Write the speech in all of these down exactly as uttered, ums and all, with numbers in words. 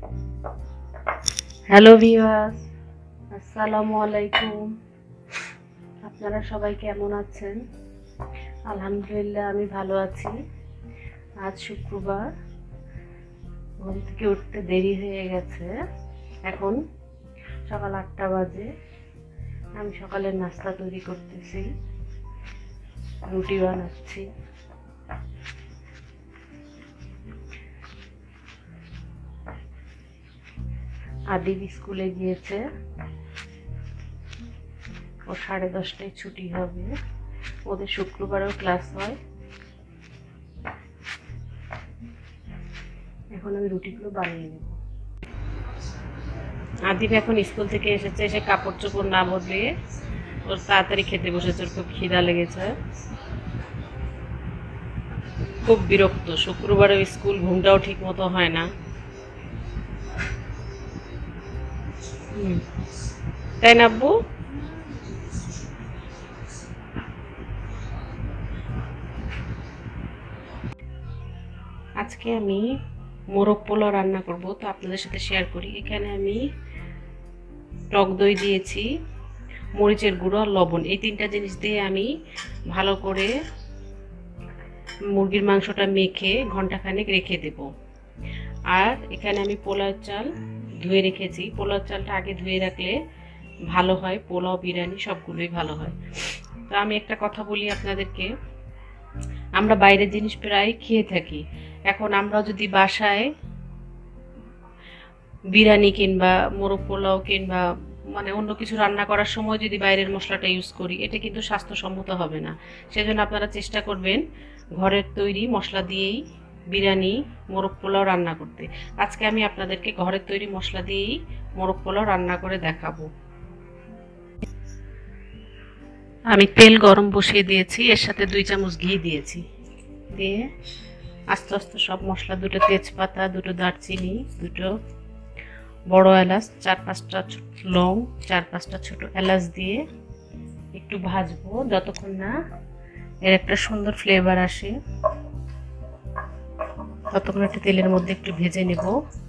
Hello viewers, আসসালামু আলাইকুম। আপনারা সবাই কেমন আছেন? আলহামদুলিল্লাহ আমি ভালো আছি। আজ শুক্রবার, ঘুম থেকে উঠতে দেরি হয়ে গেছে। এখন সকাল আটটা বাজে। আমি সকালের নাস্তা তৈরি করতেছি, রুটি বানাচ্ছি। আদিব স্কুলে গিয়েছে, ও সাড়ে দশটায় ছুটি হবে। ওদের শুক্রবারেও ক্লাস হয়। এখন আমি রুটিগুলো বানিয়ে নেব। আদিব এখন স্কুল থেকে এসেছে, এসে কাপড় চোপড় না বদলে ওর তাড়াতাড়ি খেতে বসেছে। ওর খুব খিদা লেগেছে, খুব বিরক্ত। শুক্রবারেও স্কুল, ঘুমটাও ঠিক মতো হয় না। তাই না আব্বু? আজকে আমি মোরগ পোলাও রান্না করব, তো আপনাদের সাথে শেয়ার করি। এখানে আমি টক দই দিয়েছি, মরিচের গুঁড়ো আর লবণ, এই তিনটা জিনিস দিয়ে আমি ভালো করে মুরগির মাংসটা মেখে ঘন্টাখানেক রেখে দেব। আর এখানে আমি পোলাও চাল ধুয়ে রেখেছি। পোলাও চালটা আগে ধুয়ে রাখলে ভালো হয়, পোলাও বিরিয়ানি সবগুলোই ভালো হয়। তো আমি একটা কথা বলি আপনাদেরকে, আমরা বাইরের জিনিস প্রায় খেয়ে থাকি। এখন আমরা যদি বাসায় বিরিয়ানি কিংবা মোরগ পোলাও কিংবা মানে অন্য কিছু রান্না করার সময় যদি বাইরের মশলাটা ইউজ করি, এটা কিন্তু স্বাস্থ্যসম্মত হবে না। সেজন্য আপনারা চেষ্টা করবেন ঘরের তৈরি মশলা দিয়েই বিরিয়ানি, মোরগ পোলাও রান্না করতে। আজকে আমি আপনাদেরকে ঘরের তৈরি মশলা দিয়েই মোরগ পোলাও রান্না করে দেখাবো। আমি তেল গরম বসিয়ে দিয়েছি, এর সাথে দুই চামচ ঘি দিয়েছি। দিয়ে আস্তে আস্তে সব মশলা, দুটো তেজপাতা, দুটো দারচিনি, দুটো বড় এলাচ, চার পাঁচটা লং, চার পাঁচটা ছোট এলাচ দিয়ে একটু ভাজবো যতক্ষণ না এর একটা সুন্দর ফ্লেভার আসে। ততক্ষণ একটু তেলের মধ্যে একটু ভেজে নেব।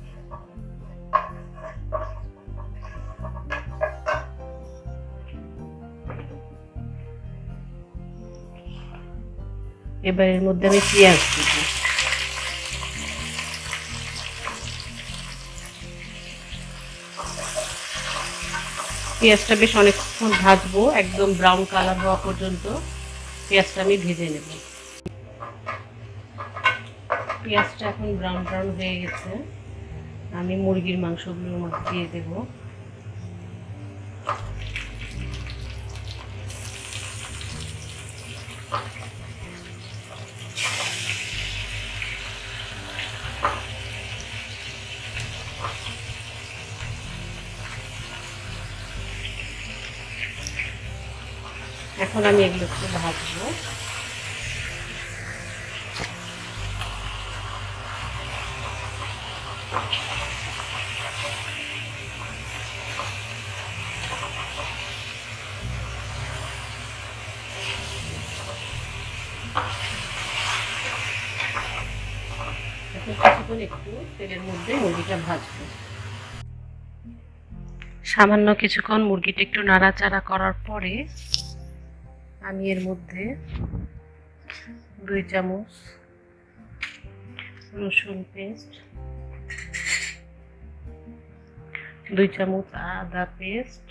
এবার এর মধ্যে আমি পেঁয়াজ দিব। পেঁয়াজটা বেশ অনেকক্ষণ ভাজবো, একদম ব্রাউন কালার হওয়া পর্যন্ত পেঁয়াজটা আমি ভেজে নেব। পেঁয়াজটা এখন ব্রাউন ব্রাউন হয়ে গেছে। আমি মুরগির মাংসগুলোর মধ্যে দিয়ে দেব। এখন আমি এগুলো একটু ভাজবো। এখন কিছুক্ষণ একটু তেলের মধ্যে মুরগিটা ভাজবো। সামান্য কিছুক্ষণ মুরগিটা একটু নাড়াচাড়া করার পরে আমি এর মধ্যে দুই চামচ রসুন পেস্ট, দুই চামচ আদা পেস্ট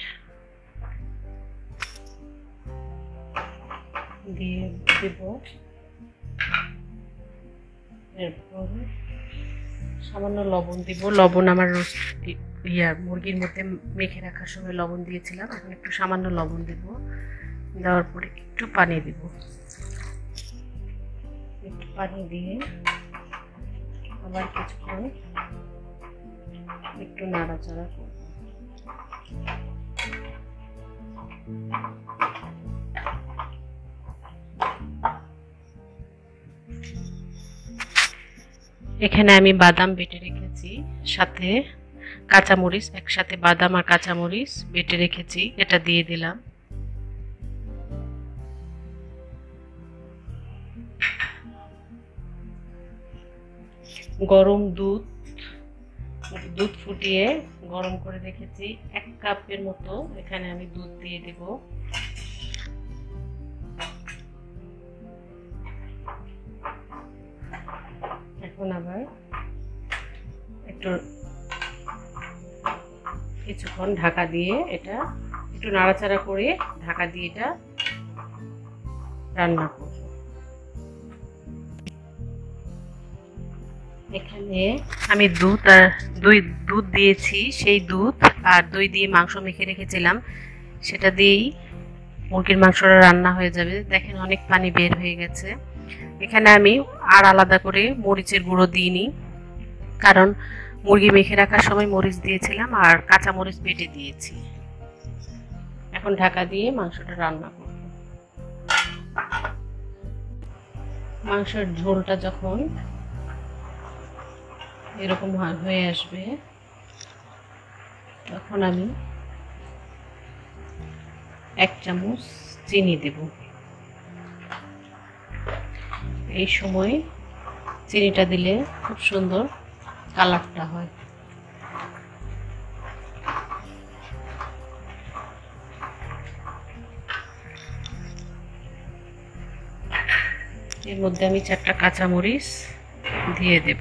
দিয়ে দেব। এরপরে সামান্য লবণ দিব। লবণ আমার ইয়ার মুরগির মধ্যে মেখে রাখার সময় লবণ দিয়েছিলাম, এখন একটু সামান্য লবণ দেব। দেওয়ার পরে একটু পানি দিব। একটু পানি দিয়ে আবার কিছুক্ষণ একটু নাড়াচাড়া করব। এখানে আমি বাদাম বেটে রেখেছি, সাথে কাঁচামরিচ, একসাথে বাদাম আর কাঁচামরিচ বেটে রেখেছি, এটা দিয়ে দিলাম। গরম দুধ দুধ ফুটিয়ে গরম করে রেখেছি, এক কাপের মতো এখানে আমি দুধ দিয়ে দেব। এখন আবার একটু কিছুক্ষণ ঢাকা দিয়ে এটা একটু নাড়াচাড়া করে ঢাকা দিয়ে এটা রান্না করব। এখানে আমি দুধ আর দই দুধ দিয়েছি, সেই দুধ আর দই দিয়ে মাংস মেখে রেখেছিলাম, সেটা দিয়েই মুরগির মাংসটা রান্না হয়ে যাবে। দেখেন অনেক পানি বের হয়ে গেছে। এখানে আমি আর আলাদা করে মরিচের গুঁড়ো দিইনি, কারণ মুরগি মেখে রাখার সময় মরিচ দিয়েছিলাম আর কাঁচা মরিচ বেটে দিয়েছি। এখন ঢাকা দিয়ে মাংসটা রান্না করব। মাংসের ঝোলটা যখন এরকম হয়ে আসবে তখন আমি এক চামচ চিনি দেব। এই সময় চিনিটা দিলে খুব সুন্দর কালারটা হয়। এর মধ্যে আমি চারটা কাঁচামরিচ দিয়ে দেব।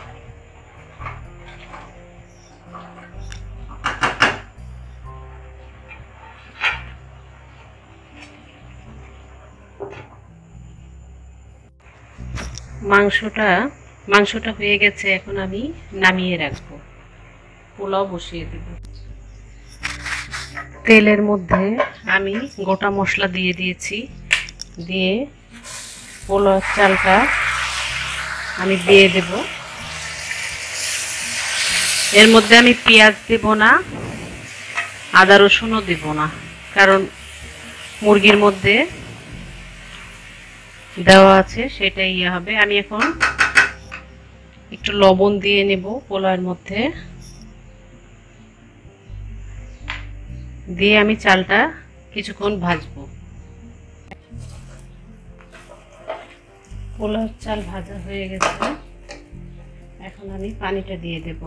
মাংসটা মাংসটা হয়ে গেছে, এখন আমি নামিয়ে রাখবো, পোলাও বসিয়ে দেব। তেলের মধ্যে আমি গোটা মশলা দিয়ে দিয়েছি, দিয়ে পোলাও চালটা আমি দিয়ে দেব। এর মধ্যে আমি পেঁয়াজ দেব না, আদা রসুনও দেব না, কারণ মুরগির মধ্যে দেওয়া আছে সেটাই ইয়ে হবে। আমি এখন একটু লবণ দিয়ে নেব পোলাওর মধ্যে, দিয়ে আমি চালটা কিছুক্ষণ ভাজবো। পোলাওর চাল ভাজা হয়ে গেছে, এখন আমি পানিটা দিয়ে দেব।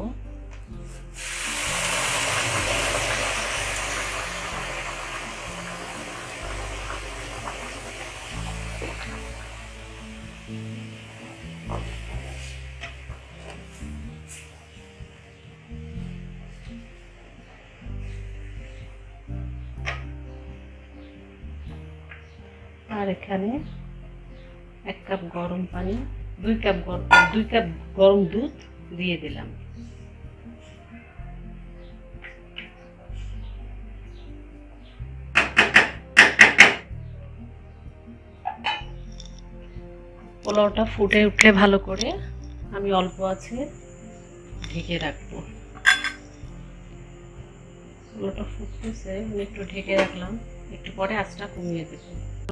আর এখানে এক কাপ গরম পানি, দুই কাপ গরম দুই কাপ গরম দুধ দিয়ে দিলাম। পোলাওটা ফুটে উঠলে ভালো করে আমি অল্প আছে ঢেকে রাখবো। পোলাওটা ফুটতেছে, আমি একটু ঢেকে রাখলাম, একটু পরে আঁচটা কমিয়ে দেব।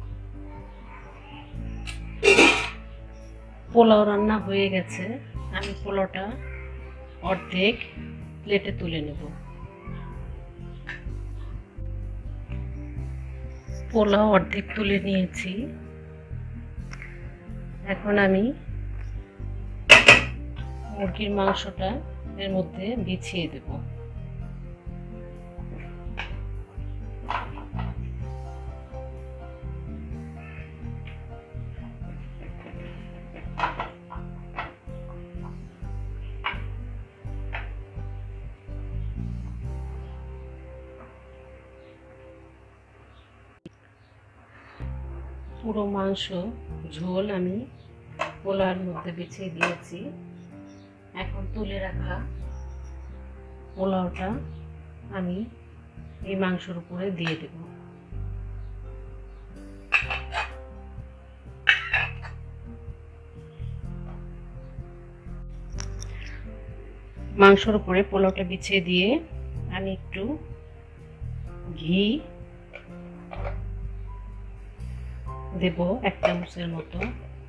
পোলাও রান্না হয়ে গেছে, আমি পোলাওটা অর্ধেক প্লেটে তুলে নেব। পোলাও অর্ধেক তুলে নিয়েছি, এখন আমি মুরগির মাংসটা এর মধ্যে বিছিয়ে দেব। পুরো মাংস ঝোল আমি পোলাওর মধ্যে বিছিয়ে দিয়েছি। এখন তুলে রাখা পোলাওটা আমি এই মাংসের উপরে দিয়ে দেব। মাংসের উপরে পোলাওটা বিছিয়ে দিয়ে আমি একটু ঘি দেব, এক চামচের মতো।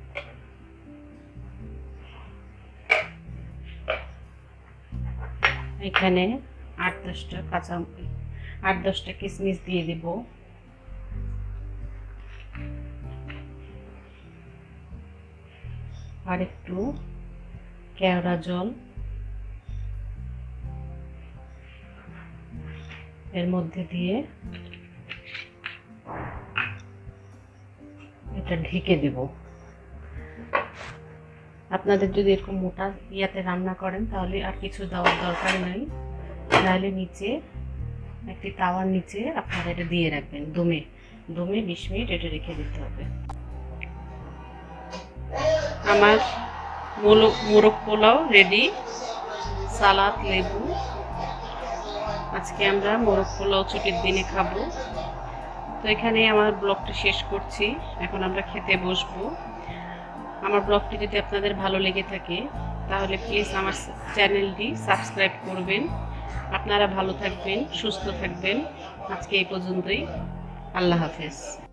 এখানে আট দশটা কাঁচা আট দশটা কিশমিশ দিয়ে দেব। আর একটু কেওড়া জল এর মধ্যে দিয়ে এটা ঢেকে দেব। আপনাদের যদি এরকম মোটা ইয়াতে রান্না করেন তাহলে আর কিছু দেওয়ার দরকার নেই, তাহলে নিচে একটি তাওয়ার নিচে আপনারা এটা দিয়ে রাখবেন। দমে দমে বিশ মিনিট এটা রেখে দিতে হবে। আমার মোরগ পোলাও রেডি, সালাদ, লেবু। আজকে আমরা মোরগ পোলাও ছুটির দিনে খাবো। তো এখানে আমার ব্লগটি শেষ করছি, এখন আমরা খেতে বসবো। আমার ব্লগটি যদি আপনাদের ভালো লেগে থাকে তাহলে প্লিজ আমার চ্যানেলটি সাবস্ক্রাইব করবেন। আপনারা ভালো থাকবেন, সুস্থ থাকবেন। আজকে এই পর্যন্তই। আল্লাহ হাফেজ।